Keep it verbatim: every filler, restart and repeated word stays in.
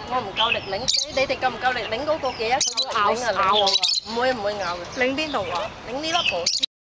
我唔夠力擰，你哋夠唔夠力擰嗰個嘅？佢會咬咬我啊！ 唔會唔會咬嘅。 擰邊度啊？ 擰呢粒螺絲。